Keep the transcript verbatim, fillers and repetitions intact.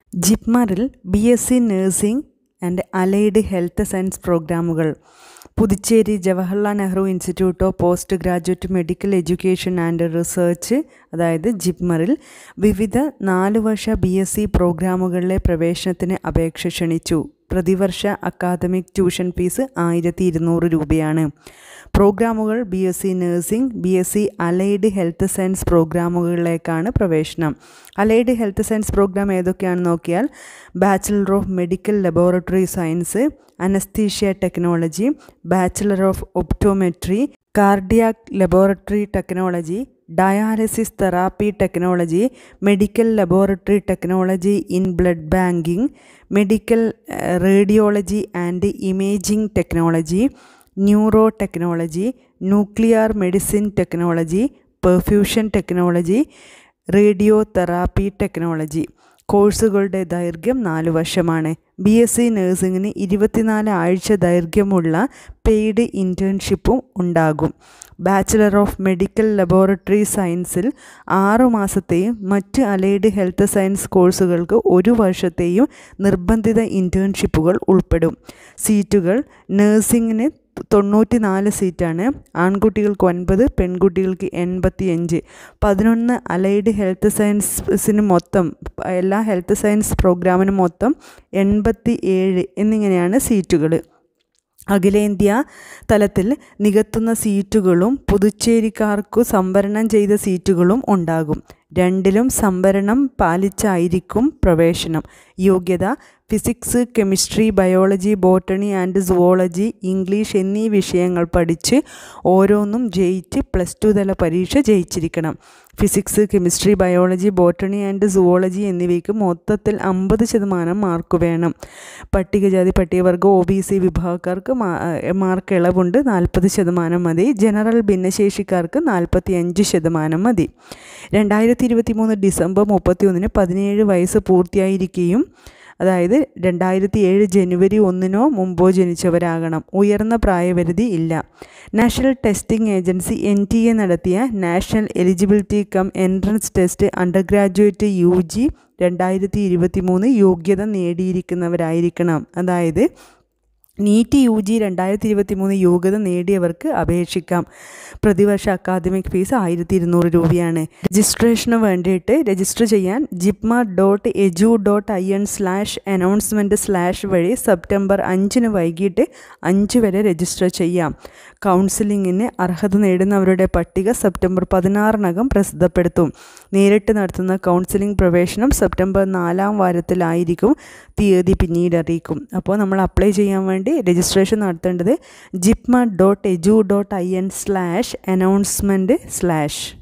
ജിപ്മറിൽ B S C nursing and allied health science പ്രോഗ്രാമുകൾ. Puducherry Jawaharlal Nehru institute of postgraduate medical education and research അതായത് ജിപ്മറിൽ വിവിധ നാല് വർഷ ബി എസ് സി പ്രോഗ്രാമുകളിലെ പ്രവേശനത്തിന് അപേക്ഷ ക്ഷണിച്ചു. പ്രതിവർഷ അക്കാദമിക് ട്യൂഷൻ ഫീസ് ആയിരത്തി ഇരുന്നൂറ് രൂപയാണ്. പ്രോഗ്രാമുകൾ B S C nursing, B S C allied health science പ്രോഗ്രാമുകളിലേക്കാണ് പ്രവേശനം. അലൈഡ് ഹെൽത്ത് സയൻസ് പ്രോഗ്രാം ഏതൊക്കെയാണെന്ന് നോക്കിയാൽ bachelor of medical laboratory science, anaesthesia technology, bachelor of optometry, cardiac laboratory technology, dialysis therapy technology, medical laboratory technology in blood banking, medical radiology and imaging technology, neuro technology, nuclear medicine technology, perfusion technology, radio therapy technology. കോഴ്സുകളുടെ ദൈർഘ്യം നാല് വർഷമാണ്. B S C നഴ്സിംഗിന് ഇരുപത്തിനാല് ആഴ്ച ദൈർഘ്യമുള്ള paid ഇൻറ്റേൺഷിപ്പും ഉണ്ടാകും. Bachelor of medical laboratory സയൻസിൽ ആറു മാസത്തെയും മറ്റ് അലൈഡ് ഹെൽത്ത് സയൻസ് കോഴ്സുകൾക്ക് ഒരു വർഷത്തെയും നിർബന്ധിത ഇൻറ്റേൺഷിപ്പുകൾ ഉൾപ്പെടും. സീറ്റുകൾ നഴ്സിംഗിന് തൊണ്ണൂറ്റി നാല് സീറ്റാണ്. ആൺകുട്ടികൾക്ക് ഒൻപത്, പെൺകുട്ടികൾക്ക് എൺപത്തി അഞ്ച്. പതിനൊന്ന് അലൈഡ് ഹെൽത്ത് സയൻസിന് മൊത്തം എല്ലാ ഹെൽത്ത് സയൻസ് പ്രോഗ്രാമിനും മൊത്തം എൺപത്തി ഏഴ് എന്നിങ്ങനെയാണ് സീറ്റുകൾ. അഖിലേന്ത്യാ തലത്തിൽ നികത്തുന്ന സീറ്റുകളും പുതുച്ചേരിക്കാർക്കു സംവരണം ചെയ്ത സീറ്റുകളും ഉണ്ടാകും. രണ്ടിലും സംവരണം പാലിച്ചായിരിക്കും പ്രവേശനം. യോഗ്യത physics, chemistry, biology, botany and zoology, English എന്നീ വിഷയങ്ങൾ പഠിച്ച് ഓരോന്നും ജയിച്ച് പ്ലസ് ടു തല പരീക്ഷ ജയിച്ചിരിക്കണം. Physics, chemistry, biology, botany and zoology എന്നിവയ്ക്ക് മൊത്തത്തിൽ അമ്പത് ശതമാനം മാർക്ക് വേണം. പട്ടികജാതി പട്ടികവർഗ ഒ ബി സി വിഭാഗക്കാർക്ക് മാർക്ക് ഇളവുണ്ട്, നാൽപ്പത് ശതമാനം മതി. ജനറൽ ഭിന്നശേഷിക്കാർക്ക് നാൽപ്പത്തി അഞ്ച് ശതമാനം മതി. രണ്ടായിരത്തി ഇരുപത്തി മൂന്ന് ഡിസംബർ മുപ്പത്തി ഒന്നിന് പതിനേഴ് വയസ്സ് പൂർത്തിയായിരിക്കുകയും അതായത് രണ്ടായിരത്തി ഏഴ് ജനുവരി ഒന്നിനോ മുമ്പോ ജനിച്ചവരാകണം. ഉയർന്ന പ്രായപരിധി ഇല്ല. National testing agency N T A നടത്തിയ national eligibility cum entrance test undergraduate U G രണ്ടായിരത്തി ഇരുപത്തി മൂന്ന് യോഗ്യത നേടിയിരിക്കുന്നവരായിരിക്കണം. അതായത് നീറ്റ് യു ജി രണ്ടായിരത്തി ഇരുപത്തി മൂന്ന് യോഗ്യത നേടിയവർക്ക് അപേക്ഷിക്കാം. പ്രതിവർഷ അക്കാദമിക് ഫീസ് ആയിരത്തി ഇരുന്നൂറ് രൂപയാണ്. രജിസ്ട്രേഷന് വേണ്ടിയിട്ട് രജിസ്റ്റർ ചെയ്യാൻ JIPMER dot edu dot I N slash announcement slash വഴി സെപ്റ്റംബർ അഞ്ചിന് വൈകിട്ട് അഞ്ച് വരെ രജിസ്റ്റർ ചെയ്യാം. കൗൺസിലിങ്ങിന് അർഹത നേടുന്നവരുടെ പട്ടിക സെപ്റ്റംബർ പതിനാറിനകം പ്രസിദ്ധപ്പെടുത്തും. നേരിട്ട് നടത്തുന്ന കൗൺസിലിംഗ് പ്രവേശനം സെപ്റ്റംബർ നാലാം വാരത്തിലായിരിക്കും. തീയതി പിന്നീട് അറിയിക്കും. അപ്പോൾ നമ്മൾ അപ്ലൈ ചെയ്യാൻ വേണ്ടി രജിസ്ട്രേഷൻ നടത്തേണ്ടത് JIPMER dot edu dot I N slash announcement slash